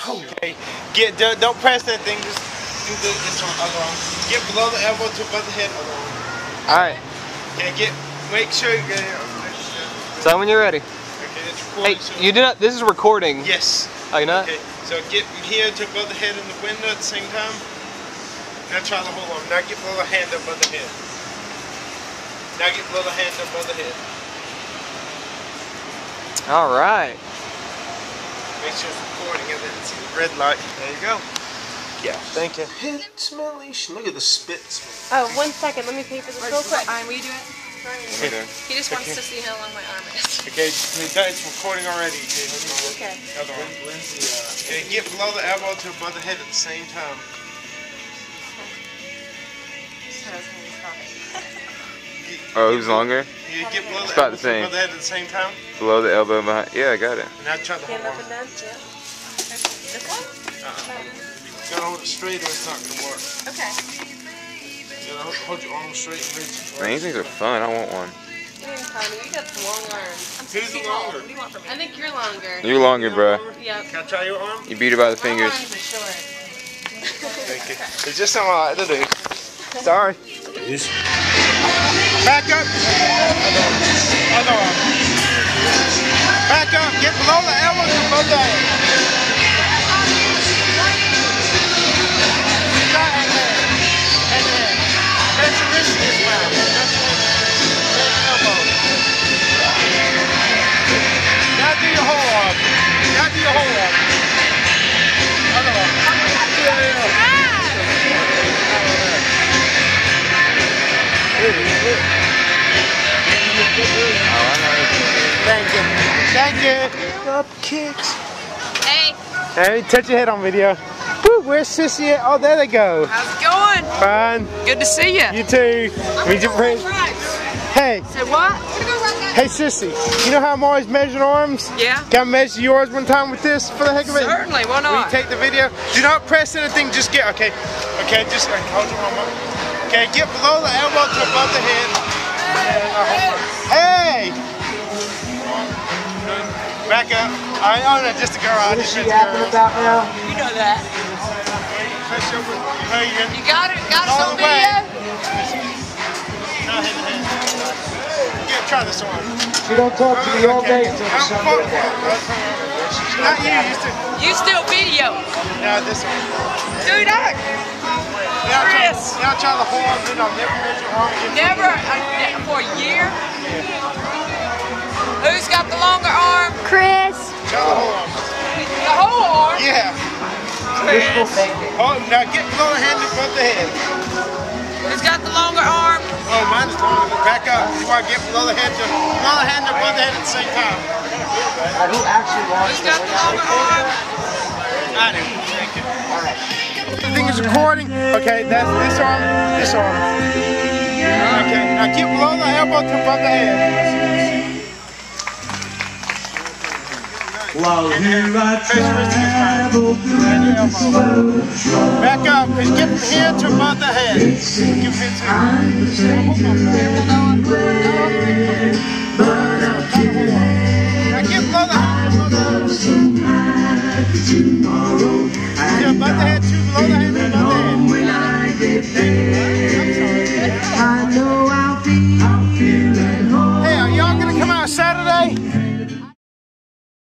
Okay. Don't press anything. Just do this on the other arm. Get below the elbow to above the head. All right. Okay. Make sure you get here. So when you're ready. Okay. It's recording. Hey, you do not. This is recording. Yes. Oh, you're not? Okay. So get here to above the head and the window at the same time. Now try the whole arm. Now get below the hand above the head. Now get below the hand above the head. All right. Make sure it's recording and then see the red light. There you go. Yeah, thank you. Look at the spit smell. Oh, 1 second. Let me pay for this real quick. Will you do it? Okay. He just wants to see how long my arm is. Okay, it's recording already. Okay. Okay, get below the elbow to above the head at the same time. Oh, who's longer? You get below It's the about elbow the same. to above the head at the same time. Below the elbow and behind. Yeah, I got it. Now try the whole Stand up arm. and down. Yeah. This one? You gotta hold it straight or it's not gonna work. Okay. You gotta hold your arm straight and reach. Man, these things are fun. I want one. Tommy, you got some long arms. Who's the longer? What do you want from me? I think you're longer. You're longer, bro. Yep. Can I try your arm? You beat her by the fingers. My arms are short. Thank you. It's just something I like to do. Sorry. Back up. Other arm. Back up. Get below the elbow to both sides. Press your wrist as well. Now do your whole arm. Now do your whole arm. Other arm. Thank you. Thank you. Up kicks. Hey, Hey, touch your head on video. Woo, where's Sissy at? Oh, there they go. how's it going? Fine. Good to see you. You too. Meet your friends. Hey. Say what? Hey, Sissy. You know how I'm always measuring arms? Yeah. Can I measure yours one time with this for the heck of it? Certainly, why Will you not? take the video? Do not press anything, just get, okay. Okay, just hold your arm up. Okay, get below the elbow to above the head. Hey! Back up. Oh no, just a girl. What is she yapping about now? You know that. Press your You got it? Got us all on the way. video? Now, hand. Try this one. She don't talk to me all day until the sun goes down. Not you. You still video. Now this one. Do that. Chris. Now try the whole arm. Then I'll never measure arm again. Never for a year. Who's got the longer arm? Chris. Try the whole arm. The whole arm? Yeah. Chris. Oh, now get below the hand above the head. Who's got the longer arm? Oh, mine is longer. Back up. You want to get below the hand above the head at the same time. Who actually wants Who's to got the longer arm? I do. Thank you. Everything is recording. Okay, that's this arm, this arm. Okay, now get below the elbow to above the head. While here I travel through slow. Back up, because get from here to above the head. Give him now get below the head. To above the head.